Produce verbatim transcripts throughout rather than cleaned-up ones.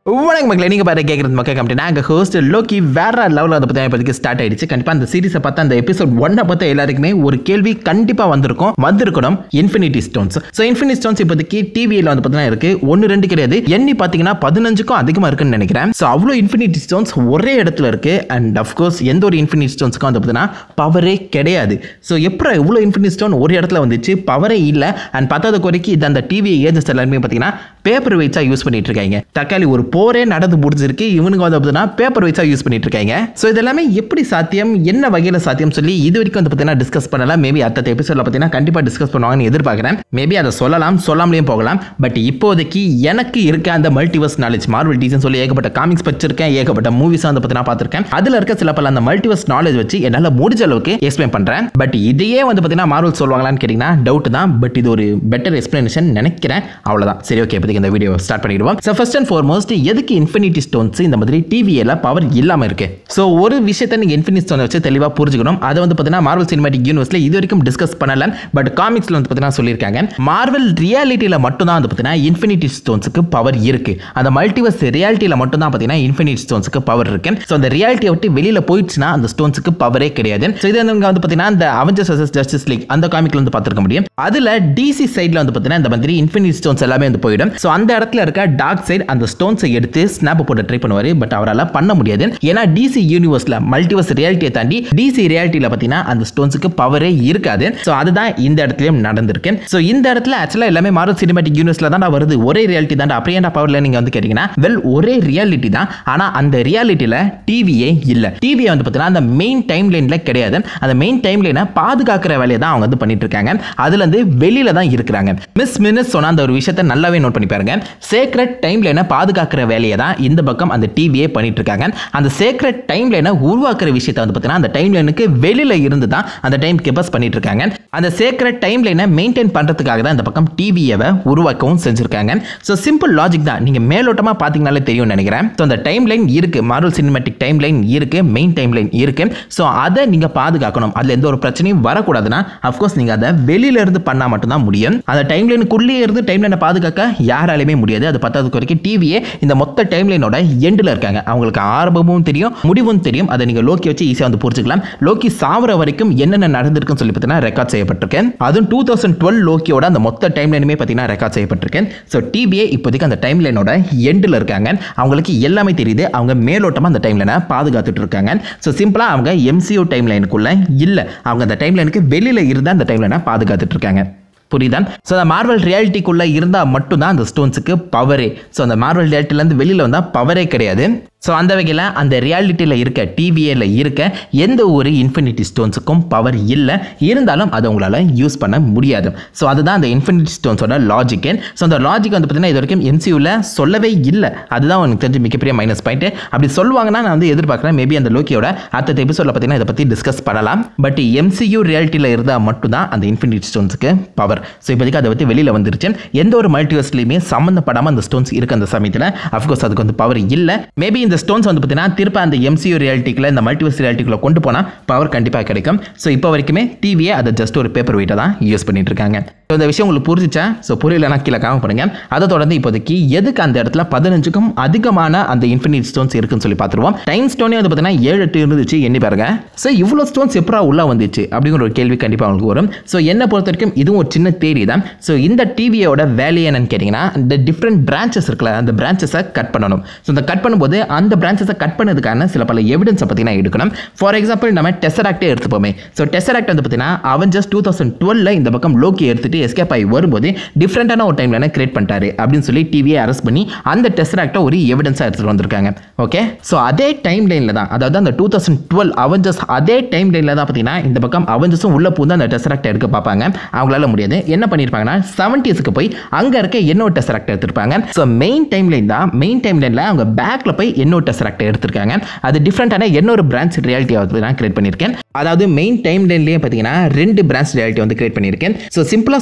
வணக்கம் மக்களே, நீங்க பாரு கேக்குறது மக்கள் கமெண்ட்ரி. நாங்க ஹோஸ்ட் லோக்கி வேற லெவல்ல அதை பத்தி இப்போதைக்கு ஸ்டார்ட் ஆயிடுச்சு. கண்டிப்பா அந்த சீரிஸை பார்த்தா அந்த எபிசோட் ஒன்னை பார்த்த எல்லாருக்குமே ஒரு கேள்வி கண்டிப்பா வந்திருக்கும் வந்திருக்கணும் infinity stones. So infinity stones இப்போதைக்கு டிவியில் வந்து பார்த்தீங்கன்னா இருக்கு. ஒன்று ரெண்டு கிடையாது, எண்ணி பார்த்தீங்கன்னா பதினஞ்சுக்கும் அதிகமாக இருக்குன்னு நினைக்கிறேன். ஸோ அவ்வளோ இன்ஃபினிட்டி ஸ்டோன்ஸ் ஒரே இடத்துல இருக்கு. அண்ட் அஃப்கோர்ஸ் எந்த ஒரு இன்ஃபினிட்டி ஸ்டோன்ஸுக்கும் வந்து பார்த்தீங்கன்னா பவரே கிடையாது. ஸோ எப்போ இவ்வளோ இன்ஃபினிட்டி ஸ்டோன் ஒரு இடத்துல வந்துச்சு, பவரே இல்லை. அண்ட் பத்தாவது குறைக்கு இது அந்த டிவி ஏஜென்ட்ஸ் எல்லாருமே பார்த்தீங்கன்னா பேப்பர் வெயிட்ஸா யூஸ் பண்ணிட்டு இருக்காங்க. தக்காளி ஒரு போரே நடந்து முடிஞ்சிருக்கு, இவனுக்கு வந்து பார்த்தீங்கன்னா பேப்பர் வெயிட்ஸா யூஸ் பண்ணிட்டு இருக்காங்க. ஸோ இதெல்லாமே எப்படி சாத்தியம், என்ன வகையில் சாத்தியம் சொல்லி இது வரைக்கும் வந்து பார்த்தீங்கன்னா டிஸ்கஸ் பண்ணலாம். மேபி அடுத்த எபிசோட்ல பார்த்தீங்கன்னா கண்டிப்பாக டிஸ்கஸ் பண்ணுவாங்கன்னு எதிர்பார்க்குறேன். மேபி அதை சொல்லலாம், சொல்லாமலேயும் போகலாம். பட் இப்போதைக்கு எனக்கு இருக்க அந்த மல்டிவர்ஸ் நாலேஜ், மார்வல் டீசன் சொல்லி ஏகப்பட்ட காமிக்ஸ் படிச்சிருக்கேன், ஏகப்பட்ட மூவிஸ் வந்து பார்த்தீங்கன்னா பார்த்துருக்கேன். அதில் இருக்க சில பல அந்த மல்டிவர்ஸ் நாலேஜ் வச்சு என்னால் முடிஞ்ச அளவுக்கு எக்ஸ்பிளைன் பண்ணுறேன். பட் இதையே வந்து பார்த்தீங்கன்னா மார்வல் சொல்லுவாங்களான்னு கேட்டிங்கன்னா டவுட் தான். பட் இது ஒரு பெட்டர் எக்ஸ்பிளனேஷன் நினைக்கிறேன். அவ்வளோதான். சரி, ஓகே, இப்போதைக்கு இந்த வீடியோ ஸ்டார்ட் பண்ணிடுவோம். ஸோ ஃபர்ஸ்ட் அண்ட் ஃபார்மோஸ்ட் எதுக்கு இன்ஃபினிட்டி ஸ்டோன்ஸ் இந்த மாதிரி டிவியில் பவர் இல்லாமல் இருக்கு? ஸோ ஒரு விஷயத்தை நீங்கள் இன்ஃபினிட்டி ஸ்டோனை வச்சு தெளிவாக புரிஞ்சுக்கணும். அதை வந்து பார்த்தீங்கன்னா மார்வல் சினிமேட்டிக் யூனிவர்ஸில் இது வரைக்கும் டிஸ்கஸ் பண்ணல. பட் காமிக்ஸில் வந்து பார்த்தீங்கன்னா சொல்லியிருக்காங்க, மார்வல் ரியாலிட்டியில் மட்டும் தான் வந்து பார்த்தீங்கன்னா இன்ஃபினிட்டி ஸ்டோன்ஸுக்கு பவர் இருக்கு. அந்த மல்டிவர்ஸ் ரியாலிட்டியில் மட்டும் தான் பார்த்தீங்கன்னா இன்ஃபினிட்டி ஸ்டோன்ஸுக்கு பவர் இருக்கு. ஸோ அந்த ரியாலிட்டியை விட்டு வெளியில் போயிடுச்சுன்னா அந்த ஸ்டோன்ஸுக்கு பவரே கிடையாது. ஸோ இது வந்து பார்த்தீங்கன்னா இந்த அவெஞ்சர்ஸ் வெர்சஸ் ஜஸ்டிஸ் லீக் அந்த காமிக்ல வந்து பார்த்துருக்க முடியும். அதில் டிசி சைடில் வந்து பார்த்தீங்கன்னா இந்த மாதிரி இன்ஃபினிட்டி ஸ்டோன்ஸ் எல்லாமே வந்து போயிடும். ஸோ அந்த இடத்துல இருக்க டார்க் சைடு அந்த ஸ்டோன்ஸை எடுத்து ஸ்னாப் போட்டு ட்ரை பண்ணுவார். பட் அவரால் பண்ண முடியாது. ஏன்னா டிசி யூனிவர்ஸ்ல மல்டிவர்ஸ் ரியாலிட்டியை தாண்டி டிசி ரியாலிட்டியில் பார்த்தீங்கன்னா அந்த ஸ்டோன்ஸுக்கு பவரே இருக்காது. ஸோ அதுதான் இந்த இடத்துலயும் நடந்திருக்கு. ஸோ இந்த இடத்துல ஆக்சுவலாக எல்லாமே மார்வல் சினிமேட்டிக் யூனிவர்ஸ்ல தான் வருது. ஒரே ரியாலிட்டி தான். அப்படியே பவர்ல நீங்க வந்து கேட்டீங்கன்னா வெல் ஒரே ரியாலிட்டி தான். ஆனா அந்த ரியாலிட்டியில டிவியே இல்ல. டிவியை வந்து பார்த்தீங்கன்னா அந்த மெயின் டைம் லைன்ல கிடையாது. அந்த மெயின் டைம் லைனை பாதுகாக்கிற வேலையை தான் அவங்க வந்து பண்ணிட்டு இருக்காங்க. அதுல இருந்து வெளியில தான் இருக்கிறாங்க. மிஸ் மினிஸ் சொன்ன அந்த ஒரு விஷயத்தை நல்லாவே நோட் பண்ணி பாருங்க. சேக்ரெட் டைம் லைனை பாதுகாக்கிற வேலையை தான் இந்த பக்கம் அந்த டிவியே பண்ணிட்டு இருக்காங்க. அந்த சேக்ரெட் டைம் லைனை உருவாக்குற விஷயத்தை வந்து பார்த்தீங்கன்னா அந்த டைம் லைனுக்கு வெளியில இருந்து தான் அந்த டைம் கீப்பர்ஸ் பண்ணிட்டு இருக்காங்க. அந்த சேக்ரெட் டைம் லைனை மெயின்டைன் பண்றதுக்காக தான் இந்த பக்கம் டிவியை உருவாக்கவும் செஞ்சிருக்காங்க. ஸோ சிம்பிள் லாஜிக் தான். நீங்க மேலோட்டமா பாத்தீங்கன்னாலே தெரியும் நினைக்கிறேன். ஸோ அந்த டைம் லைன் இருக்கு, மார்வல் சினிமேட்டிக் டைம் லைன் இருக்கு, மெயின் டைம் லைன் இருக்கு. ஸோ அதை நீங்க பாதுகாக்கணும். அதுல எந்த ஒரு பிரச்சனையும் வரக்கூடாதுன்னா அஃப்கோர்ஸ் நீங்க அதை வெளியில இருந்து பண்ணா மட்டும் தான் முடியும். அந்த டைம் லைனுக்குள்ளே இருந்து டைம் லைனை பாதுகாக்க யாராலுமே முடியாது. அது பத்தாவது வரைக்கும் டிவியே இந்த மொத்த டைம் லைனோட எண்டில் இருக்காங்க. அவங்களுக்கு ஆரம்பமும் தெரியும், முடிவும் தெரியும். அதை நீங்க லோக்கி வச்சு ஈஸியாக வந்து புரிஞ்சுக்கலாம். லோக்கி சாவர வரைக்கும் என்னென்ன நடந்திருக்குன்னு சொல்லி பார்த்தீங்கன்னா ரெக்கார்ட் செய்யப்பட்டிருக்கேன். அதுவும் டூ தௌசண்ட் டுவெல் லோக்கியோட அந்த மொத்த டைம் லைனுமே பார்த்தீங்கன்னா ரெக்கார்ட் செய்யப்பட்டிருக்கேன். ஸோ டிவியே இப்போதைக்கு அந்த டைம் லைனோட எண்டில் இருக்காங்க. அவங்களுக்கு எல்லாமே தெரியுது. அவங்க மேலோட்டமாக அந்த டைம் லைனை பாதுகாத்துட்டு இருக்காங்க. ஸோ சிம்பிளாக அவங்க எம்சியூ டைம் லைனுக்குள்ள இல்லை, அவங்க அந்த டைம் லைனுக்கு வெளியில இருந்தால் அந்த டைம் லைனை பாதுகாத்துட்டு இருக்காங்க. புரியுதான்? ஸோ அந்த மார்வல் ரியாலிட்டிக்குள்ளே இருந்தால் மட்டும்தான் அந்த ஸ்டோன்ஸுக்கு பவரே. ஸோ அந்த மார்வல் ரியாலிட்டிலேருந்து வெளியில் வந்தால் பவரே கிடையாது. ஸோ அந்த வகையில் அந்த ரியாலிட்டியில் இருக்க டிவியில் இருக்க எந்த ஒரு இன்ஃபினிட்டி ஸ்டோன்ஸுக்கும் பவர் இல்லை. இருந்தாலும் அதை உங்களால் யூஸ் பண்ண முடியாது. ஸோ அதுதான் அந்த இன்ஃபினிட்டி ஸ்டோன்ஸோட லாஜிக்கு. ஸோ அந்த லாஜிக் வந்து பார்த்தீங்கன்னா இது வரைக்கும் எம்சியூவில் சொல்லவே இல்லை. அதுதான் எனக்கு தெரிஞ்சு மிகப்பெரிய மைனஸ் பாயிண்ட். அப்படி சொல்லுவாங்கன்னா நான் வந்து எதிர்பார்க்குறேன். மேபி அந்த லோக்கியோட அடுத்த எபிசோடில் பார்த்தீங்கன்னா இதை பற்றி டிஸ்கஸ் பண்ணலாம். பட் எம்சியூ ரியாலிட்டியில் இருந்தால் மட்டும்தான் அந்த இன்ஃபினிட்டி ஸ்டோன்ஸுக்கு பவர். ஸோ இப்போதைக்கு அதை பற்றி வெளியில் வந்துருச்சு. எந்த ஒரு மல்டிவர்ஸ்லையுமே சம்மந்தப்படாமல் அந்த ஸ்டோன்ஸ் இருக்கு அந்த சமயத்தில் அஃப்கோர்ஸ் அதுக்கு வந்து பவர் இல்லை. மேபி இந்த ஸ்டோன்ஸ் வந்து பார்த்தீங்கன்னா திருப்ப அந்த எம்சியூ ரியாலிட்டிக்குள்ள இந்த மல்டிவர்ஸ் ரியாலிட்டிக்குள்ள கொண்டு போனால் பவர் கண்டிப்பாக கிடைக்கும். ஸோ இப்போ வரைக்குமே டிவியை அதை ஜஸ்ட் ஒரு பேப்பர் வெயிட்டை தான் யூஸ் பண்ணிட்டு இருக்காங்க. இந்த விஷயம் உங்களுக்கு புரிஞ்சிச்சா? ஸோ புரியலன்னா கீழே காம பண்ணுங்க. அதை தொடர்ந்து இப்போதைக்கு எதுக்கு அந்த இடத்துல பதினஞ்சுக்கும் அதிகமான அந்த இன்ஃபினிட்டி ஸ்டோன்ஸ் இருக்குன்னு சொல்லி பார்த்துருவோம். டைம் ஸ்டோனே வந்து பார்த்தீங்கன்னா ஏழு எட்டு இருந்துச்சு, எண்ணி பாருங்க. ஸோ இவ்வளோ ஸ்டோன்ஸ் எப்படா உள்ள வந்துச்சு அப்படிங்கிற ஒரு கேள்வி கண்டிப்பாக உங்களுக்கு வரும். ஸோ என்னை பொறுத்த வரைக்கும் இதுவும் ஒரு சின்ன தேரி தான். ஸோ இந்த டிவியோட வேலையை என்னன்னு கேட்டிங்கன்னா இந்த டிஃப்ரெண்ட் பிரான்ச்சஸ் இருக்குல்ல, அந்த பிரான்ச்சஸை கட் பண்ணணும். ஸோ இந்த கட் பண்ணும்போது அந்த பிரான்ச்சஸை கட் பண்ணதுக்கான சில பல எவிடன்ஸை பார்த்தீங்கன்னா எடுக்கணும். ஃபார் எக்ஸாம்பிள் நம்ம டெசராக்டே எடுத்துப்போமே. ஸோ டெசராக்ட் வந்து பார்த்தீங்கன்னா அவெஞ்சர்ஸ் டூ தௌசண்ட் டுவெல்ல இந்த பக்கம் லோக்கி எடுத்துட்டு எஸ்கேப் ஆகி வரும்போது டிஃப்ரெண்டான ஒரு டைம் லைனை கிரியேட் பண்ணிட்டாரு அப்படின்னு சொல்லி டிவியை அரெஸ்ட் பண்ணி அந்த டெசராக்டை ஒரு எவிடன்ஸாக எடுத்துட்டு வந்திருக்காங்க. ஓகே, ஸோ அதே டைம் லைனில் தான், அதாவது அந்த டூ தௌசண்ட் டுவெல் அவெஞ்சர்ஸ் அதே டைம் லைனில் தான் பார்த்தீங்கன்னா இந்த பக்கம் அவெஞ்சர்ஸும் உள்ள பூந்து அந்த டெசராக்டை எடுக்க பார்ப்பாங்க. அவங்களால முடியாது. என்ன பண்ணியிருப்பாங்கன்னா செவன்டீஸ்க்கு போய் அங்கே இருக்க இன்னொரு டெசராக்டை எடுத்திருப்பாங்க. ஸோ மெயின் டைம் லைன் தான், மெயின் டைம் லைனில் அவங்க பேக்கில் போய் இன்னொரு டெசராக்டை எடுத்திருக்காங்க. அது டிஃப்ரெண்டான இன்னொரு பிரான்ச் ரியாலிட்டியை வந்து நான் கிரியேட் பண்ணியிருக்கேன். அதாவது மெயின் டைம் லைன்லேயே பார்த்தீங்கன்னா ரெண்டு பிரான்ச் ரியாலிட்டி வந்து கிரியேட் பண்ணியிருக்கேன். ஸோ சிம்பிளாக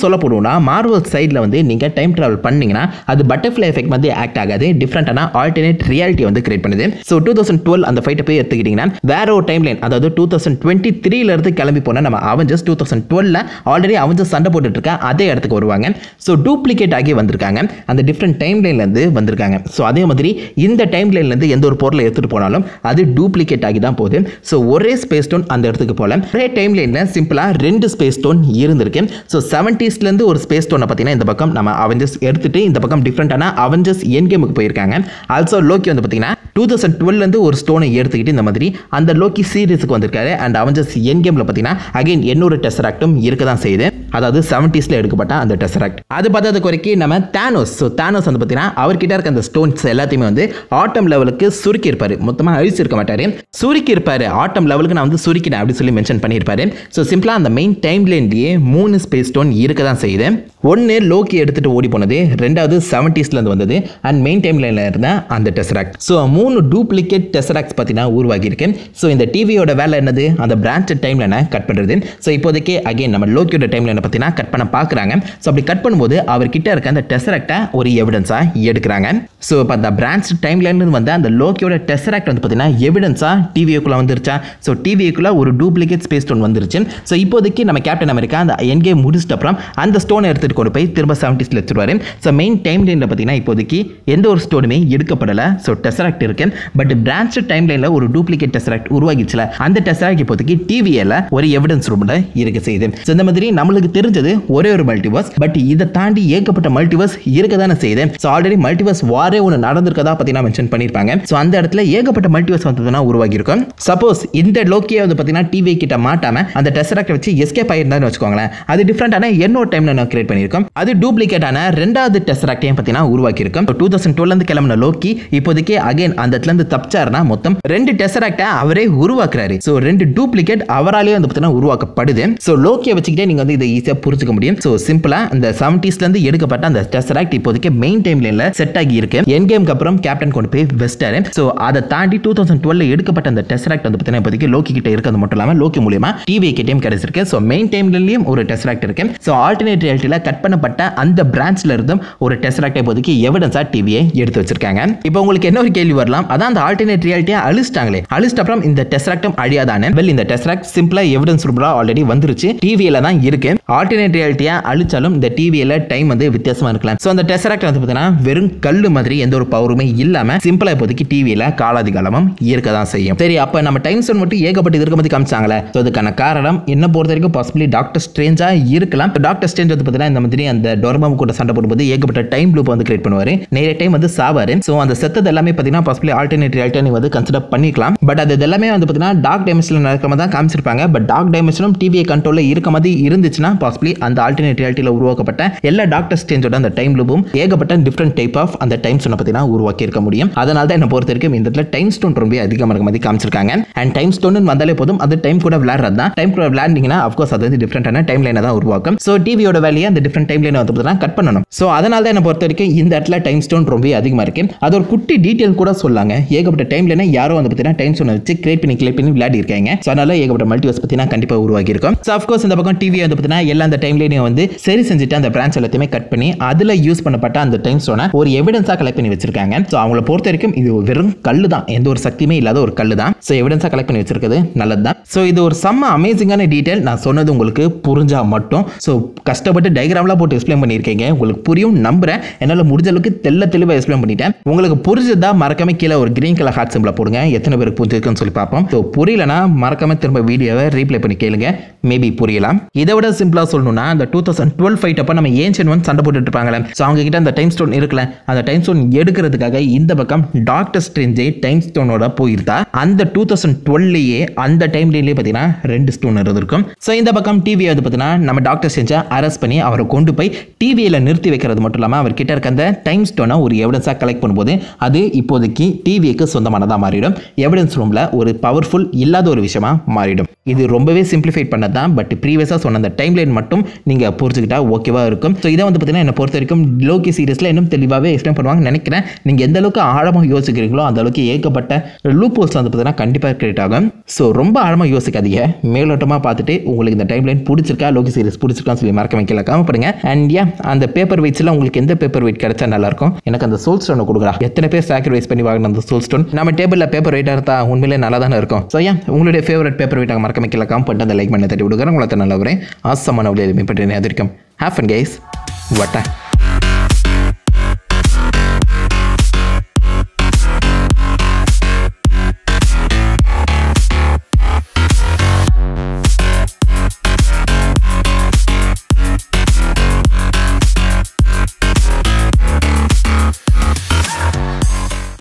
சொல்ல போடுவோம்னா மார்வல் சைடில் வந்து நீங்கள் டைம் ட்ராவல் பண்ணீங்கன்னா அது பட்டர்ஃப்ளை எஃபெக்ட் வந்து ஆக்ட் ஆகாது, டிஃப்ரெண்டான ஆல்டர்னேட் ரியாலிட்டி வந்து கிரியேட் பண்ணுது. ஸோ டூ தௌசண்ட் டுவெல் அந்த ஃபைட்டை போய் எடுத்துக்கிட்டீங்கன்னா வேற ஒரு டைம் லைன், அதாவது டூ தௌசண்ட் டுவெண்ட்டி த்ரீல இருந்து கிளம்பி போனால் நம்ம அவெஞ்சர்ஸ் டூ தௌசண்ட் டுவெல்ல ஆல்ரெடி அவெஞ்சர்ஸ் சண்டை போட்டுட்டு இருக்க அதே இடத்துக்கு வருவாங்க. ஸோ டூப்ளிகேட் ஆகி வந்திருக்காங்க, அந்த டிஃப்ரெண்ட் டைம் லைன்லேருந்து வந்திருக்காங்க. ஸோ அதே மாதிரி இந்த டைம் லைன்லேருந்து எந்த ஒரு பொருளை எடுத்துகிட்டு போனாலும் அது டூப்ளிகேட் ஆகி தான் போகுது. ஸோ ஒரே ஸ்பேஸ் ஸ்டோன் அந்த இடத்துக்கு போல ஒரே டைம் லைனில் சிம்பிளாக ரெண்டு ஸ்பேஸ் ஸ்டோன் இருந்திருக்கு. ஸோ செவன்டீஸ்லேருந்து ஒரு ஸ்பேஸ் ஸ்டோனை பார்த்தீங்கன்னா இந்த பக்கம் நம்ம அவெஞ்சர்ஸ் எடுத்துட்டு இந்த பக்கம் டிஃப்ரெண்டான அவெஞ்சர்ஸ் என் கேமுக்கு போயிருக்காங்க. ஆல்சோ லோக்கி வந்து பார்த்தீங்கன்னா டூ தௌசண்ட் டுவெல்லேருந்து ஒரு ஸ்டோனை எடுத்துக்கிட்டு இந்த மாதிரி அந்த லோக்கி சீரீஸுக்கு வந்திருக்காரு. அண்ட் அவெஞ்சர்ஸ் என் கேமில் பார்த்தீங்கன்னா அகைன் இன்னொரு டெசராக்டும் இருக்க தான் செய்யுது, அதாவது செவன்டீஸ்ல எடுக்கப்பட்ட அந்த டெசராக்ட். அது பார்த்தது குறைக்கி நம்ம தானோஸ். ஸோ தானோஸ் வந்து பார்த்தீங்கன்னா அவர்கிட்ட இருக்க அந்த ஸ்டோன்ஸ் எல்லாத்தையுமே வந்து ஆட்டம் லெவலுக்கு சுருக்கி இருப்பாரு, மொத்தமாக அழிச்சிருக்க மாட்டாரு, சுருக்கி இருப்பாரு. ஆட்டம் லெவலுக்கு நான் வந்து சுருக்கினேன் அப்படி சொல்லி மென்ஷன் பண்ணியிருப்பாரு. ஸோ சிம்பிளாக அந்த மெயின் டைம் லைன்லேயே மூணு ஸ்பேஸ் ஸ்டோன் இருக்க தான் செய்யுது. ஒன்று லோக்கி எடுத்துட்டு ஓடி போனது, ரெண்டாவது செவன்டீஸ்லேருந்து வந்தது, அண்ட் மெயின் டைம் லைனில் இருந்த அந்த டெசராக்ட். ஸோ மூணு டூப்ளிகேட் டெசராக்ட்ஸ் பார்த்தீங்கன்னா உருவாகி இருக்கு. ஸோ இந்த டிவியோட வேலை என்னது, அந்த பிரான்ச் டைம் லைனை கட் பண்ணுறது. ஸோ இப்போதைக்கு அகைன் நம்ம லோக்கியோட டைம் லைனை பார்த்தீங்கன்னா கட் பண்ண பார்க்குறாங்க. ஸோ அப்படி கட் பண்ணும்போது அவர்கிட்ட இருக்க அந்த டெசராக்டை ஒரு எவிடன்ஸாக எடுக்கிறாங்க. ஸோ இப்போ அந்த பிரான்ச் டைம் லைன்லேருந்து வந்து அந்த லோக்கியோட டெசராக்ட் வந்து பார்த்தீங்கன்னா எவிடன்ஸாக டிவிக்குள்ளே வந்துருச்சா. ஸோ டிவிக்குள்ளே ஒரு டூப்ளிகேட் ஸ்பேஸ் ஸ்டோன் வந்துருச்சு. ஸோ இப்போதைக்கு நம்ம கேப்டன் அமெரிக்கா அந்த என் கேம் முடிச்சிட்ட அப்புறம் அந்த ஸ்டோனை எடுத்துகிட்டு கொண்டு போய் திரும்ப செவன்டீஸ்ல வச்சுருவாரு. ஸோ மெயின் டைம் லைனில் பார்த்தீங்கன்னா இப்போதைக்கு எந்த ஒரு ஸ்டோனுமே எடுக்கப்படலை. ஸோ டெசராக்ட் இருக்கு, பட் பிரான்ச் டைம் லைனில் ஒரு டூப்ளிகேட் டெசராக்ட் உருவாகிச்சுல, அந்த டெசராக்ட் இப்போதைக்கு டிவியில் ஒரு எவிடன்ஸ் ரூமில் இருக்க செய்யுது. ஸோ இந்த மாதிரி நம்மளுக்கு தெரிஞ்சது ஒரே ஒரு மல்டிவர்ஸ், பட் இதை தாண்டி ஏகப்பட்ட மல்டிவர்ஸ் இருக்க தானே செய்யுது. ஸோ ஆல்ரெடி மல்டிவர்ஸ் வாரே ஒன்று நடந்திருக்கதா பார்த்தீங்கன்னா மென்ஷன் பண்ணியிருப்பாங்க. ஸோ அந்த இடத்துல ஏகப்பட்ட மல்டிவர்ஸ் வந்ததுன்னா உருவாகி இருக்கும். சப்போஸ் இந்த லோக்கியை வந்து பார்த்தீங்கன்னா டிவி கிட்ட மாட்டாம அந்த டெசராக்ட் வச்சு எஸ்கேப் ஆயிருந்தான்னு வச்சுக்கோங்களேன், அது டிஃப்ரெண்டான இன்னொரு டைம்ல நான் கிரியேட் பண்ணியிருக்கோம். அது டூப்ளிகேட்டான ரெண்டாவது டெசராக்டையும் பார்த்தீங்கன்னா உருவாக்கி இருக்கும். டூ தௌசண்ட் டுவெல் இருந்து கிளம்பின லோக்கி இப்போதைக்கு அகைன் அந்த இடத்துல இருந்து தப்பிச்சாருன்னா மொத்தம் ரெண்டு டெசராக்டை அவரே உருவாக்குறாரு. ஸோ ரெண்டு டூப்ளிகேட் அவராலே வந்து பார்த்தீங்கன்னா உருவாக்கப்படுது. ஸோ லோக்கியை வச்சுக்கிட்டே நீங்க வந்து இதை ஈஸியாக புரிஞ்சுக்க முடியும். ஸோ சிம்பிளா அந்த செவன்டீஸ்ல இருந்து எடுக்கப்பட்ட அந்த டெசராக்ட் இப்போதைக்கு மெயின் டைம் லைன்ல செட் ஆகி இருக்கு. என் கேமுக்கு அப்புறம் கேப்டன் கொண்டு போய் வெஸ்டாரு. ஸோ அதை தாண்டி டூ தௌசண்ட் டுவெல் எடுக்கப்பட்ட அந்த டெசராக்ட் வந்து பார்த்தீங்கன்னா இப்போதைக்கு லோக்கி கிட்ட இருக்கிறது மட்டும் இல்லாமல் லோக்கி மூலியமா டிவி கிட்டையும் கிடைச்சிருக்கு. ஸோ மெயின் டைம் லைன்லயும் ஒரு டெசராக்ட் இருக்கு. ஸோ ஆல்டர்னேட் ரியாலிட்டியில கட் பண்ணப்பட்ட அந்த பிரான்ச்ல இருந்தும் ஒரு டெசராக்ட் இப்போதைக்கு எவிடன்ஸா டிவியை எடுத்து வச்சிருக்காங்க. இப்போ உங்களுக்கு என்ன ஒரு கேள்வி வரலாம், அதான் அந்த ஆல்டர்னேட் ரியாலிட்டியை அழிச்சிட்டாங்களே, அழிச்சிட்ட அப்புறம் இந்த டெசராக்டும் அழியாதானே? வெல், இந்த டெசராக்ட் சிம்பிளா எவிடன்ஸ் ரூம்ல ஆல்ரெடி வந்துருச்சு, டிவியில தான் இருக்கு. ஆல்டர்னேட் ரியாலிட்டியா அழிச்சாலும் இந்த டிவியில டைம் வந்து வித்தியாசமா இருக்கலாம். ஸோ அந்த டெசராக்ட் வந்து பார்த்தீங்கன்னா வெறும் கல்லு மாதிரி எந்த ஒரு பவருமே இல்லாம சிம்பிளா இப்போதைக்கு டிவியில காலாதி காலமும் இருக்க தான் செய்யும். சரி, அப்ப நம்ம டைம் ஸ்டோன் மட்டும் ஏகப்பட்டு இருக்க மாதிரி காமிச்சாங்களே, ஸோ அதுக்கான காரணம் என்ன பொறுத்த வரைக்கும் பாசிபிளி டாக்டர் ஸ்ட்ரேஞ்சா இருக்கலாம். டாக்டர் ஸ்ட்ரேஞ்ச் வந்து பார்த்தீங்கன்னா இந்த மாதிரி அந்த டோர்மாம் கூட சண்டை போடும்போது ஏகப்பட்ட டைம் லூப் வந்து கிரியேட் பண்ணுவாரு, நிறைய டைம் வந்து சாவாரு. ஸோ அந்த செத்தது எல்லாமே பார்த்தீங்கன்னா பாசிபிளி ஆல்டர்னேட் ரியாலிட்டி வந்து கன்சிடர் பண்ணிக்கலாம். பட் அது எல்லாமே வந்து பார்த்தீங்கன்னா டார்க் டைமென்ஷன்ல நடக்கிற மாதிரி தான் காமிச்சிருப்பாங்க. பட் டார்க் டைமென்ஷனும் டிவியை கண்ட்ரோல்ல இருக்க மாதிரி இருந்துச்சுன்னா பாசிபிளி அந்த ஆல்டர்னேட் ரியாலிட்டியில உருவாக்கப்பட்ட எல்லா டாக்டர் ஸ்ட்ரேஞ்சோட அந்த டைம் லூப்பும் ஏகப்பட்ட டிஃப்ரெண்ட் டைப் ஆஃப் அந்த டைம் ஸ்டோனை பார்த்தீங்கன்னா உருவாக்கி இருக்க முடியும். அதனால தான் என்ன பொறுத்த வரைக்கும் இந்த இடத்துல டைம் ஸ்டோன் ரொம்ப அதிகமாக இருக்க மாதிரி காமிச்சிருக்காங்க. அண்ட் டைம் ஸ்டோன் வந்தாலே போதும், அது டைம் கூட விளையாடுறது தான். டைம் கூட விளையாண்டிங்கன்னா அஃப்கோர்ஸ் அது வந்து டிஃப்ரெண்டான டைம் லைனை தான் உருவாக்கும். ஸோ டிவியோட வேலையை அந்த டிஃப்ரெண்ட் டைம் லைனை வந்து பார்த்தீங்கன்னா கட் பண்ணணும். ஸோ அதனால தான் என்ன பொறுத்த வரைக்கும் இந்த இடத்துல டைம் ஸ்டோன் ரொம்ப அதிகமாக இருக்கு. அது ஒரு குட்டி டீட்டெயில் கூட சொல்லாங்க, ஏகப்பட்ட டைம் லைனை யாரோ வந்து பார்த்தீங்கன்னா டைம் ஸ்டோனை வச்சு கிரியேட் பண்ணி கிரியேட் பண்ணி விளையாடி இருக்காங்க. ஸோ அதனால ஏகப்பட்ட மல்டிவர்ஸ் பார்த்தீங்கன்னா கண்டிப்பாக உருவாக்கி இருக்கும். ஸோ அஃப்கோர்ஸ் இந்த பக்கம் டிவி வந்து பார்த்தீங்கன்னா எல்லா அந்த டைம் லைனையும் வந்து சரி செஞ்சுட்டு அந்த பிரான்ச் எல்லாத்தையுமே கட் பண்ணி அதில் யூஸ் பண்ணப்பட்ட அந்த டைம் ஸ்டோனை ஒரு எவிடன்ஸாக கலெக்ட் பண்ணி வச்சிருக்காங்க. ஸோ அவங்கள பொறுத்த வரைக்கும் இது வெறும் கல்லு தான், எந்த ஒரு சக்தியுமே இல்லாத ஒரு கல்லு தான். ஸோ எவிடன்ஸாக கலெக்ட் பண்ணி வச்சிருக்கிறது நல்லது தான். ஸோ இது ஒரு செம்ம அமேசிங்கான டீட்டெயில். நான் சொன்னது உங்களுக்கு புரிஞ்சா மட்டும். ஸோ கஷ்டப்பட்டு டயக்ராம்லாம் போட்டு எக்ஸ்பிளைன் பண்ணியிருக்கீங்க, உங்களுக்கு புரியும் நம்புறேன். என்னால் முடிஞ்ச அளவுக்கு தெல்ல தெளிவாக எக்ஸ்பிளைன் பண்ணிட்டேன். உங்களுக்கு புரிஞ்சதா மறக்காம கீழே ஒரு கிரீன் கலர் ஹார்ட் சிம்பிளை போடுங்க, எத்தனை பேருக்கு புரிஞ்சிருக்குன்னு சொல்லி பார்ப்போம். ஸோ புரியலனா மறக்காம திரும்ப வீடியோவை ரீப்ளை பண்ணி கேளுங்க, மேபி புரியலாம். இதை விட சிம்பிளா சொல்லணும்னா அந்த டூ தௌசண்ட் டுவெல் ஃபைட் அப்போ நம்ம ஏன்ஷியன் ஒன் சண்டை போட்டுட்டு இருப்பாங்களே, ஸோ அவங்க கிட்ட அந்த டைம் ஸ்டோன் இருக்குல்ல, அந்த டைம் ஸ்டோன் எடுக்கிறதுக்காக இந்த பக்கம் டாக்டர் ஸ்ட்ரேஞ்சே டைம் ஸ்டோனோட போயிருந்தா அந்த டூ தௌசண்ட் டுவெல்லையே அந்த டைம் லைன்லேயே பார்த்தீங்கன்னா ரெண்டு ஸ்டோன் இருந்திருக்கும். ஸோ இந்த பக்கம் டிவியை வந்து பார்த்தீங்கன்னா நம்ம டாக்டர் ஸ்ட்ரேஞ்சை அரெஸ்ட் பண்ணி அவரை கொண்டு போய் டிவியில் நிறுத்தி வைக்கிறது மட்டும் இல்லாமல் அவர்கிட்ட இருக்க அந்த டைம் ஸ்டோனை ஒரு எவிடன்ஸாக கலெக்ட் பண்ணும்போது அது இப்போதைக்கு லோக்கி டிவிக்கு சொந்தமானதாக மாறிடும். எவிடன்ஸ் ரூமில் ஒரு பவர்ஃபுல் இல்லாத ஒரு விஷயமா மாறிடும். இது ரொம்பவே சிம்பிளிஃபைட் பண்ணது தான். பட் ப்ரீவியஸாக சொன்ன அந்த டைம் லைன் மட்டும் நீங்கள் புரிஞ்சுக்கிட்டா ஓகேவாக இருக்கும். ஸோ இதை வந்து பார்த்தீங்கன்னா என்னை பொறுத்த வரைக்கும் லோக்கி சீரிஸில் இன்னும் தெளிவாகவே எக்ஸ்பிளைன் பண்ணுவாங்கன்னு நினைக்கிறேன். நீங்கள் எந்த அளவுக்கு ஆழமாக யோசிக்கிறீங்களோ அந்த அளவுக்கு ஏகப்பட்ட லூப் ஹோல்ஸ் வந்து பார்த்தீங்கன்னா கண்டிப்பாக கிரியேட் ஆகும். ஸோ ரொம்ப ஆழமாக யோசிக்காதீங்க. மேலோட்டமாக பார்த்துட்டு உங்களுக்கு இந்த டைம் லைன் பிடிச்சிருக்கா, லோக்கி சீரிஸ் பிடிச்சிருக்கான்னு சொல்லி மறக்க வைக்கல காம பண்ணுங்க. அண்ட் ஏன் அந்த பேப்பர் வெயிட்ஸ்லாம் உங்களுக்கு எந்த பேப்பர் வெயிட் கிடைச்சா நல்லாயிருக்கும்? எனக்கு அந்த சோல் ஸ்டோனை கொடுக்குறா. எத்தனை பேர் சாக்ரிஃபைஸ் பண்ணி வாங்கின அந்த சோல் ஸ்டோன் நம்ம டேபிளில் பேப்பர் வெயிட்டாக இருந்தால் உண்மையிலே நல்லா தானே இருக்கும். ஸோ ஏன் உங்களுடைய ஃபேவரட் பேப்பர் வெயிட்டாக மறக்க வைக்கல காம் பண்ணிட்டு அந்த லைக் பண்ண தட்டி விடுக்கிறேன். உங்களை நல்ல வரேன் ஆசமான விளையாடுமே பற்றி அதிர்க்கும். Have fun guys. வட்டா